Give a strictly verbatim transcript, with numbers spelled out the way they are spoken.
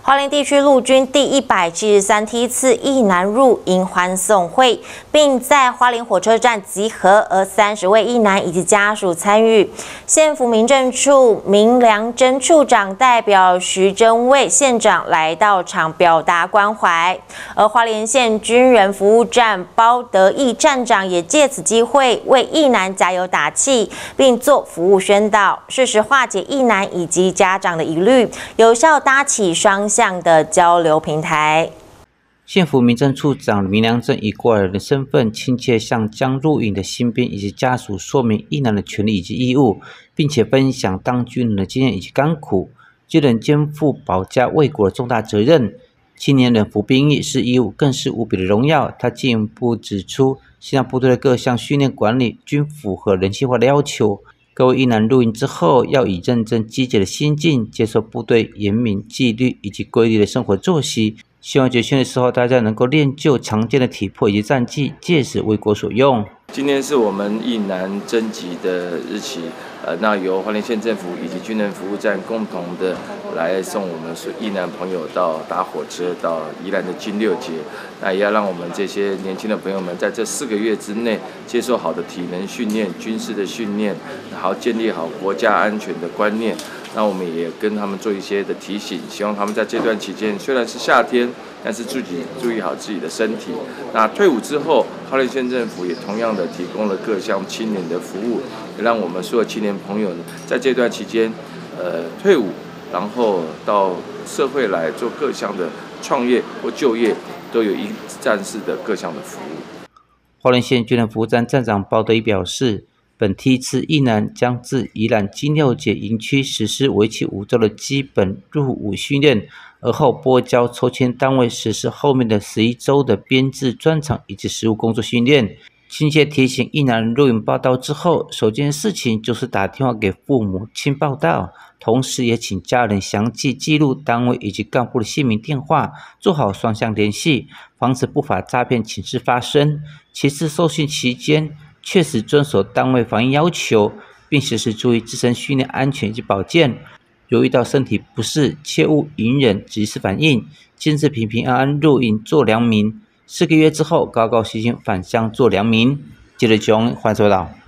花莲地区陆军第一百七十三梯次役男入营欢送会，并在花莲火车站集合，而三十位役男以及家属参与。县府民政处明良侦处长代表徐真卫县长来到场表达关怀，而花莲县军人服务站包德义站长也借此机会为役男加油打气，并做服务宣导，适时化解役男以及家长的疑虑，有效搭起双向的交流平台。 县府民政处长明良正以过来人的身份，亲切向将入营的新兵以及家属说明役男的权利以及义务，并且分享当军人的经验以及甘苦。军人肩负保家卫国的重大责任，青年人服兵役是义务，更是无比的荣耀。他进一步指出，现在部队的各项训练管理均符合人性化的要求。各位役男入营之后，要以认真积极的心境，接受部队严明纪律以及规律的生活作息。希望结训的时候，大家能够练就强健的体魄以及战绩，届时为国所用。 今天是我们役男征集的日期，呃，那由花莲县政府以及军人服务站共同的来送我们役男朋友到搭火车到宜兰的军六节，那也要让我们这些年轻的朋友们在这四个月之内接受好的体能训练、军事的训练，然后建立好国家安全的观念。那我们也跟他们做一些的提醒，希望他们在这段期间虽然是夏天，但是自己注意好自己的身体。那退伍之后，花莲县政府也同样的提供了各项青年的服务，也让我们所有青年朋友呢，在这段期间，呃，退伍，然后到社会来做各项的创业或就业，都有一站式的各项的服务。 花莲县军人服务站站长包德义表示，本梯次役男将自宜兰金六节营区实施为期五周的基本入伍训练，而后拨交抽签单位实施后面的十一周的编制专场以及实务工作训练。亲切提醒役男入营报到之后，首件事情就是打电话给父母亲报到，同时也请家人详细记录单位以及干部的姓名电话，做好双向联系，防止不法诈骗情事发生。其次，受训期间确实遵守单位防疫要求，并时时注意自身训练安全以及保健。有遇到身体不适，切勿隐忍，及时反应，坚持平平安安入营做良民。四个月之后，高高兴兴返乡做良民。记者钟欢迎报道。